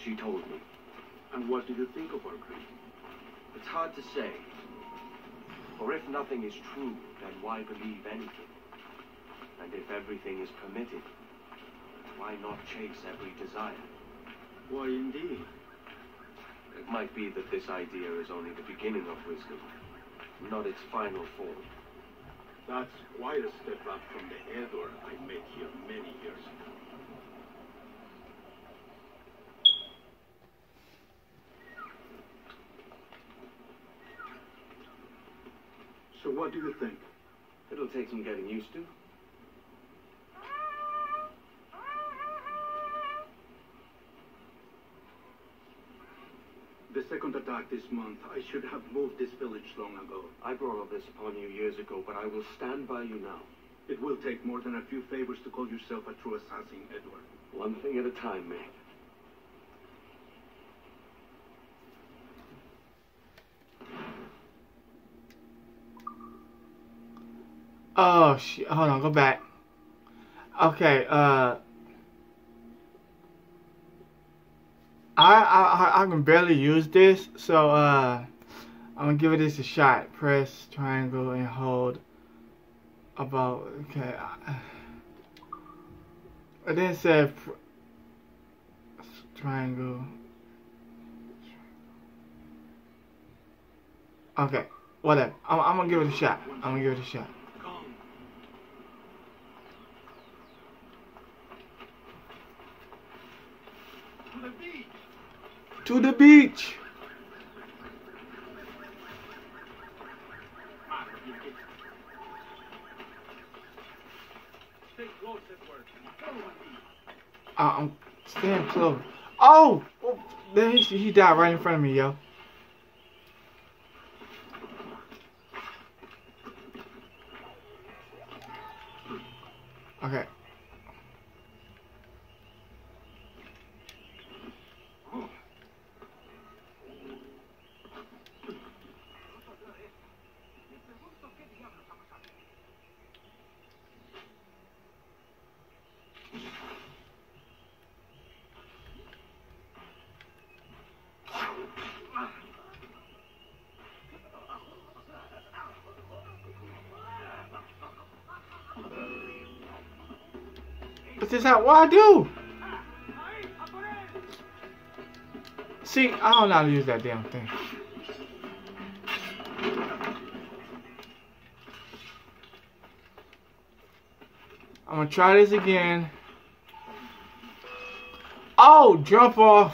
she told me. And what do you think of our creed? It's hard to say. For if nothing is true, then why believe anything? And if everything is permitted, why not chase every desire? Why, indeed. It might be that this idea is only the beginning of wisdom, not its final form. That's quite a step up from the Edward I met here many years ago. So what do you think? It'll take some getting used to. The second attack this month, I should have moved this village long ago. I brought all this upon you years ago, but I will stand by you now. It will take more than a few favors to call yourself a true assassin, Edward. One thing at a time, mate. Oh shit! Hold on, go back. Okay, I can barely use this, so I'm gonna give it this a shot. Press triangle and hold about. Okay, I then said triangle. Okay, whatever. I'm gonna give it a shot. I'm gonna give it a shot. To the beach. Stay close, Edward. Follow me. I'm staying close. Oh! Then he died right in front of me, yo. Okay. But this is what I do. See, I don't know how to use that damn thing. I'm gonna try this again. Oh, jump off.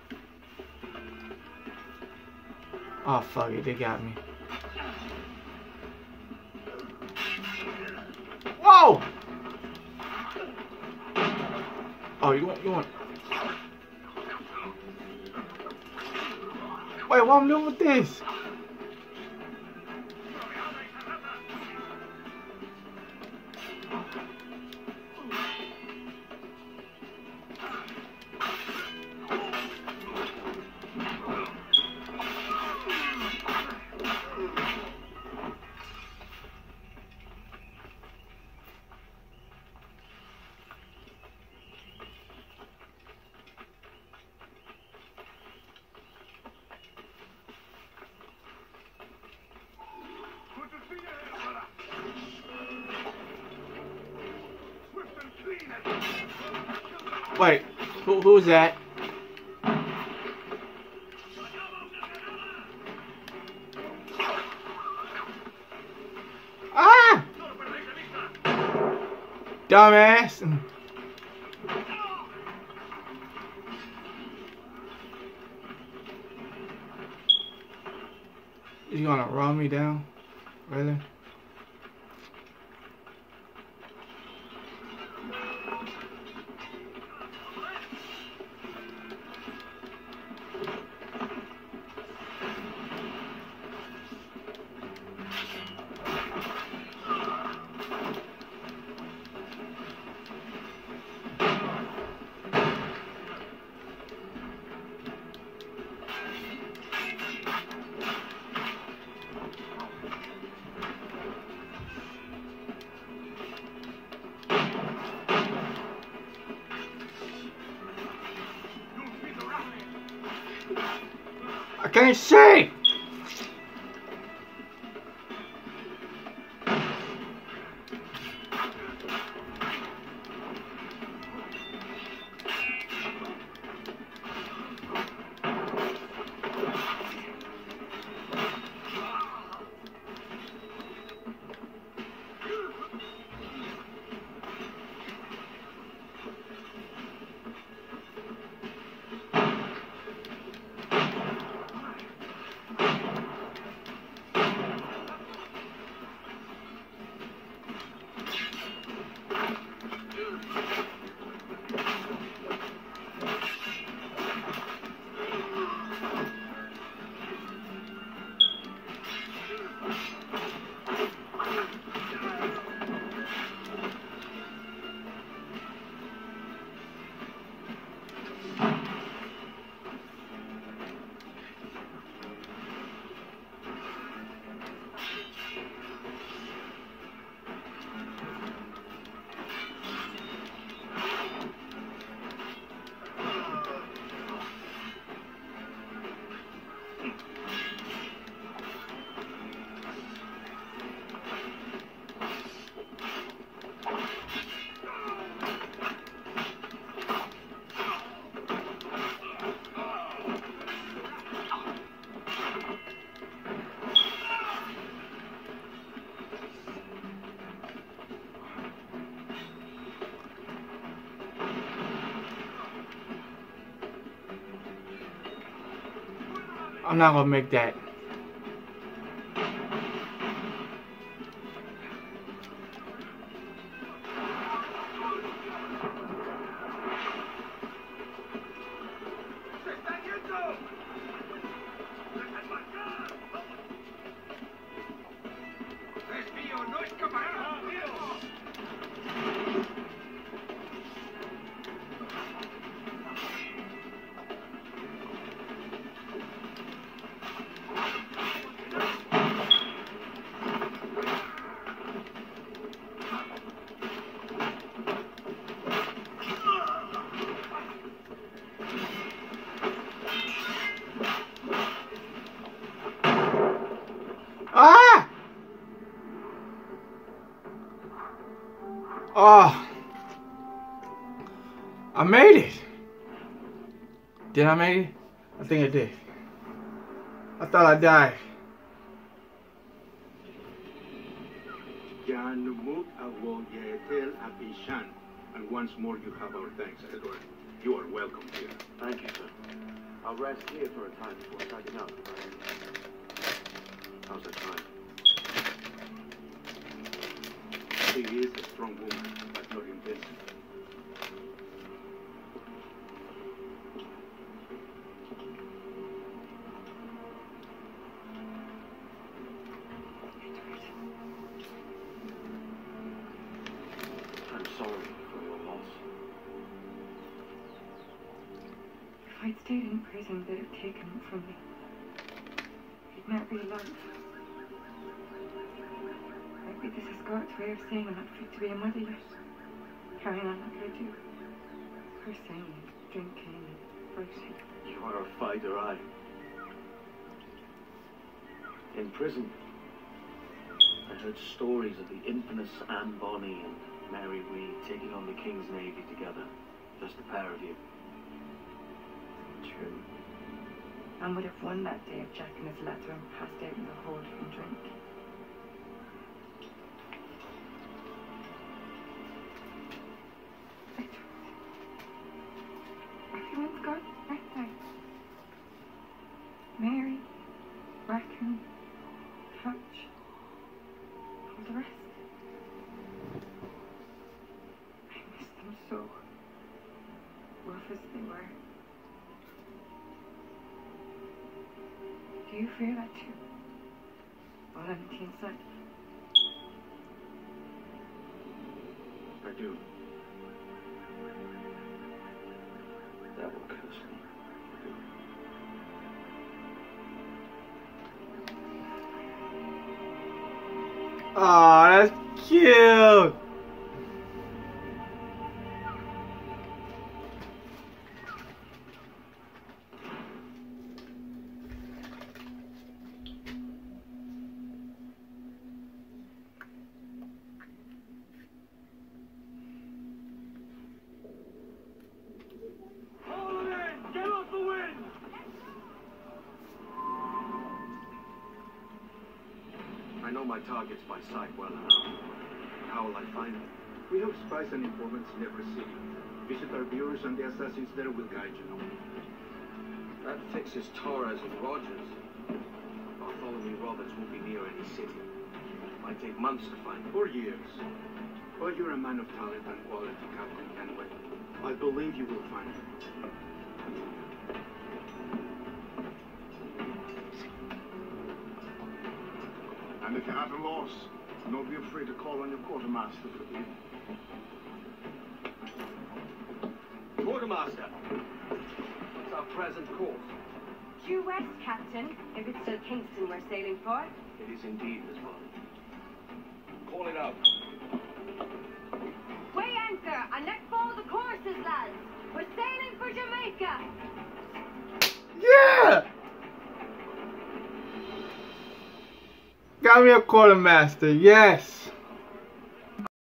Oh, fuck it, they got me. Whoa! Oh, you want? Wait, what I'm doing with this? Wait, who's that? Ah! Dumbass! You gonna run me down? Really? I can't see! I'm not gonna make that. Ah! Oh, I made it. Did I make it? I think I did. I thought I died. And once more, you have our thanks, Edward. You are welcome here. Thank you, sir. I'll rest here for a time before starting out. How's that time? She is a strong woman, but not invincible. I'm sorry for your loss. If I'd stayed in prison, they'd have taken him from me. He'd never be alive. Maybe this is God's way of saying I'm not fit to be a mother yet. Carrying on like I do. Cursing and drinking and fighting. You are a fighter, I. In prison, I heard stories of the infamous Anne Bonny and Mary Read taking on the King's Navy together. Just the pair of you. True. Anne would have won that day if Jack and his lads were passed out in the hold from drink. Everyone's gone, aren't they? Mary, Raccoon, Hutch, all the rest. I miss them so, rough as they were. Do you feel that too? All empty inside? I do. That will curse me. Aw, that's cute. my targets by sight well enough. How will I find them? We have spies and informants in every city. Visit our bureaus and the assassins there will guide you. That fixes Torres and Rogers. Bartholomew Roberts won't be near any city. Might take months to find him. For years. But you're a man of talent and quality, Captain Kenway. I believe you will find him. And if you're at a loss, don't be afraid to call on your quartermaster for aid. Quartermaster, what's our present course? Due west, Captain, if it's still Kingston we're sailing for. It is indeed, Miss Molly. Call it out. Weigh anchor and let fall the courses, lads. We're sailing for Jamaica. Yeah! Got me a quartermaster, yes!